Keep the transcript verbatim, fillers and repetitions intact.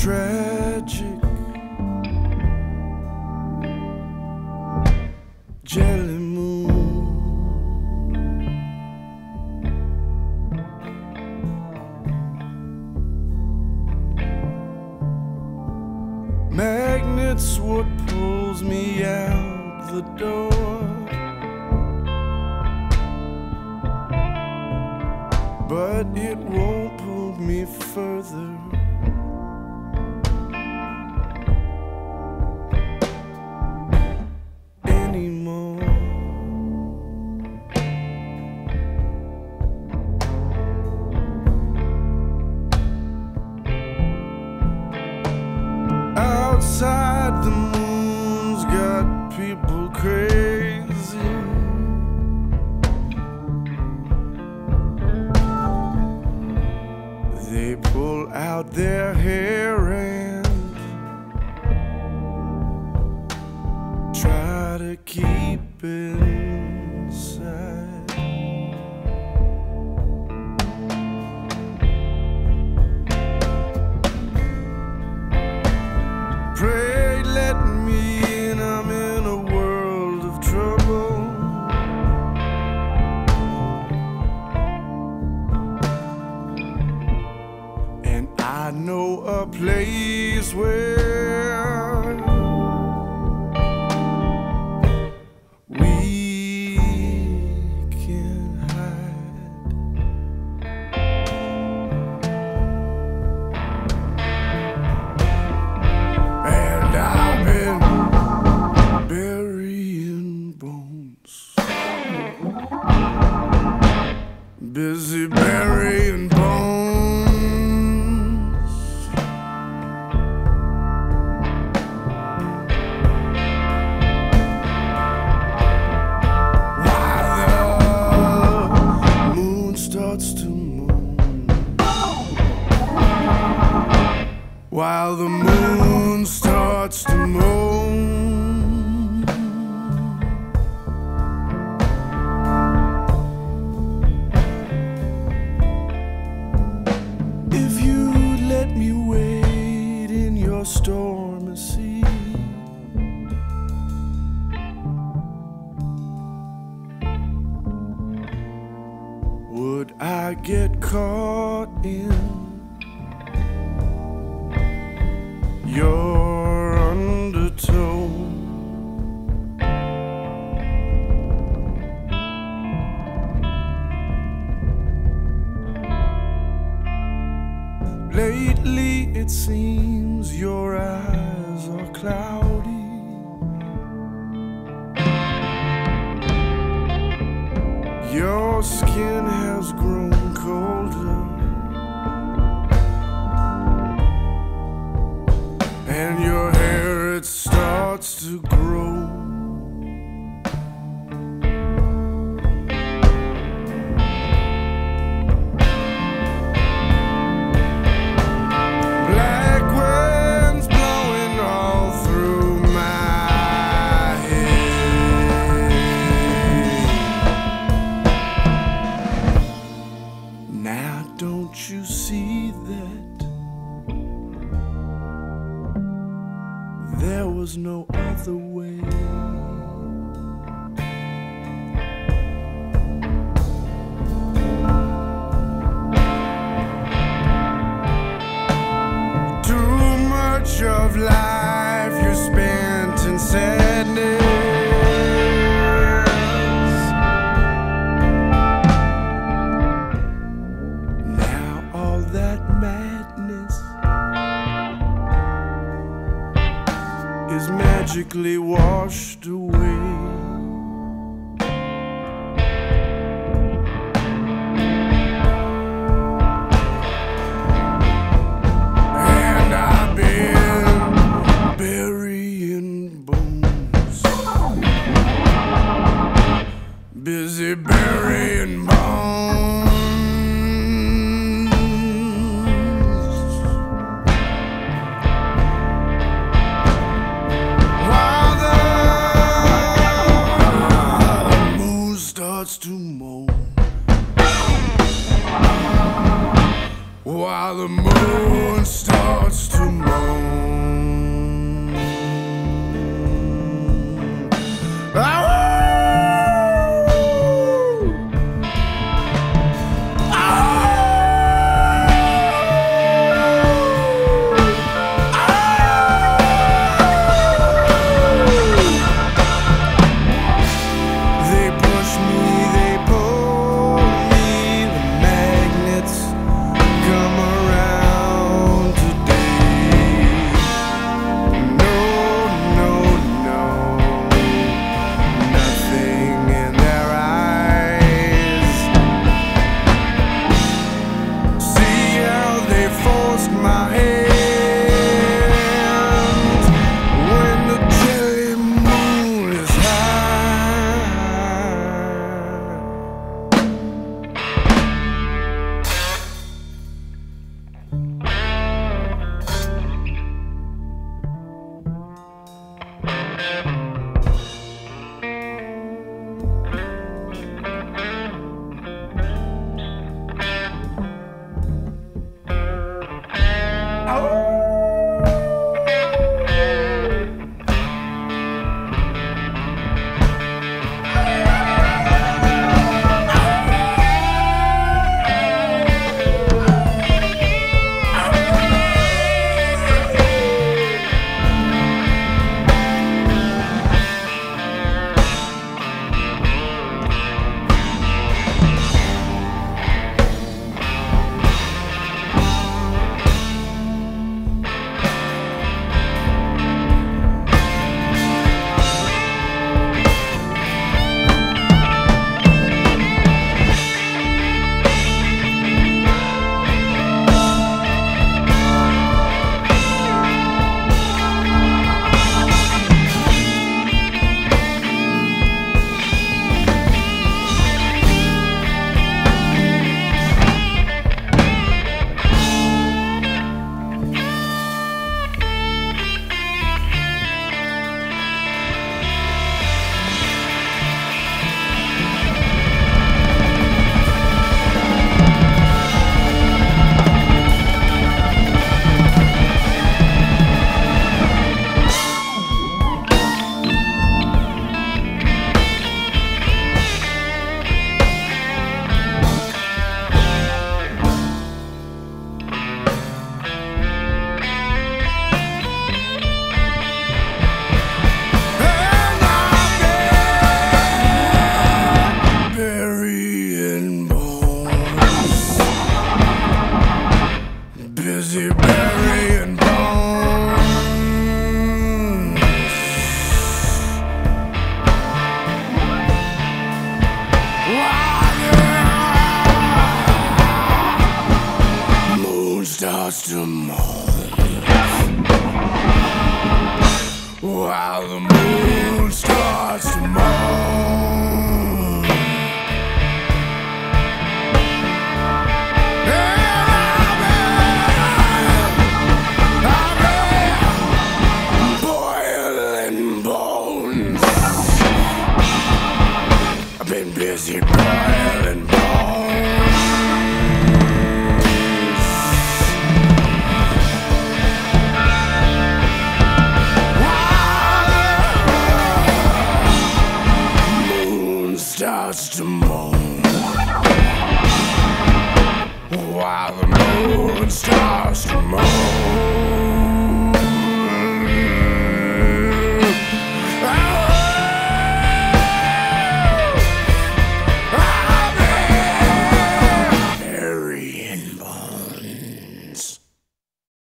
tragic jelly moon. Magnets what pulls me out the door, but it won't pull me further. Outside, the moon's got people crazy. They pull out their hair and try to keep it inside. Pray, let me in, I'm in a world of trouble. And I know a place where we can hide. And I've been burying bones, busy burying bones. While the moon starts to moan, if you'd let me wade in your stormy sea, would I get caught in your undertow? Lately it seems your eyes are cloudy. Your skin has grown colder, and your hair, it starts to grow. Black winds blowing all through my head. Now don't you see that there was no other way? Too much of life you spent in sadness. Now all that madness is magically washed away. And I've been burying bones, busy burying bones. To moan, while the moon starts to moan. Moon starts to moan while the moon starts to moan. And I'm in, I'm in boiling bones. I've been busy boiling bones.